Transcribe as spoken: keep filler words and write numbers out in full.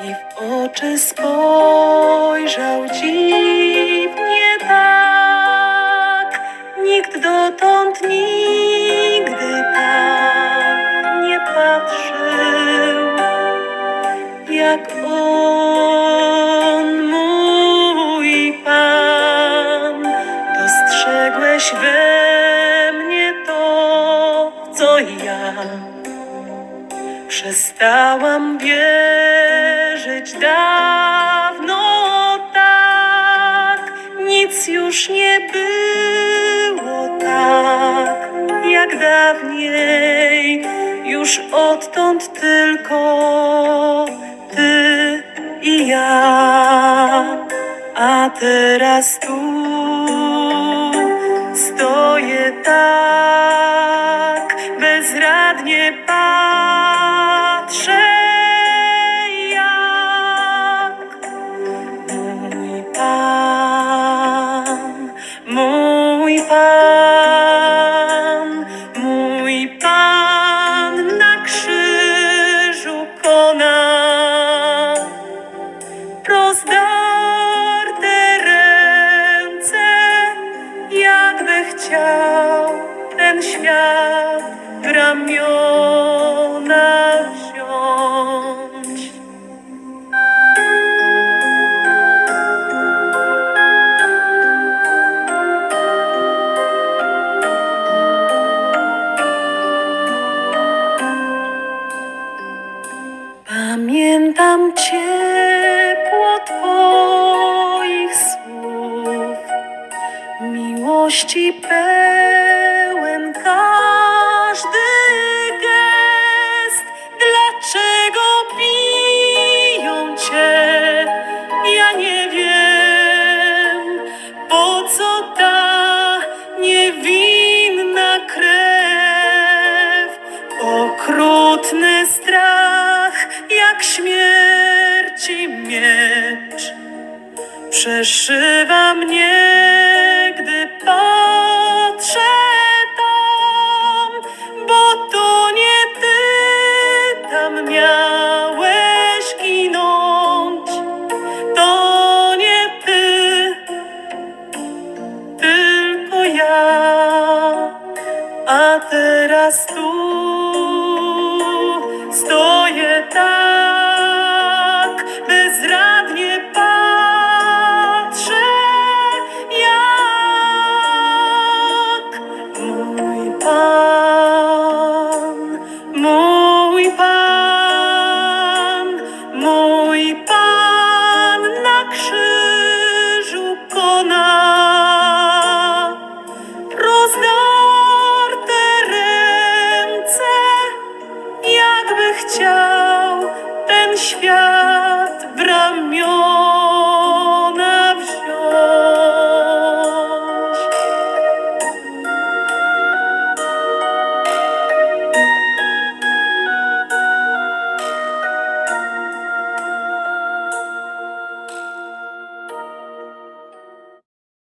i w oczy spojrzał dziwnie tak. Nikt dotąd nigdy tak nie patrzył, jak on, mój Pan. Dostrzegłeś we mnie to, co ja przestałam wierzyć dawno tak. Nic już nie było tak jak dawniej, już odtąd tylko Ty i ja. A teraz tu stoję tak, bezradnie patrzę, jak mój Pan, mój Pan, mój Pan na krzyżu kona. Rozdarte ręce, jakby chciał ten świat w ramiona wziąć. Pamiętam ciepło Twoich słów, miłości pełen każdy gest. Dlaczego biją Cię? Ja nie wiem, po co ta niewinna krew. Okrutny strach jak śmierci miecz przeszywa mnie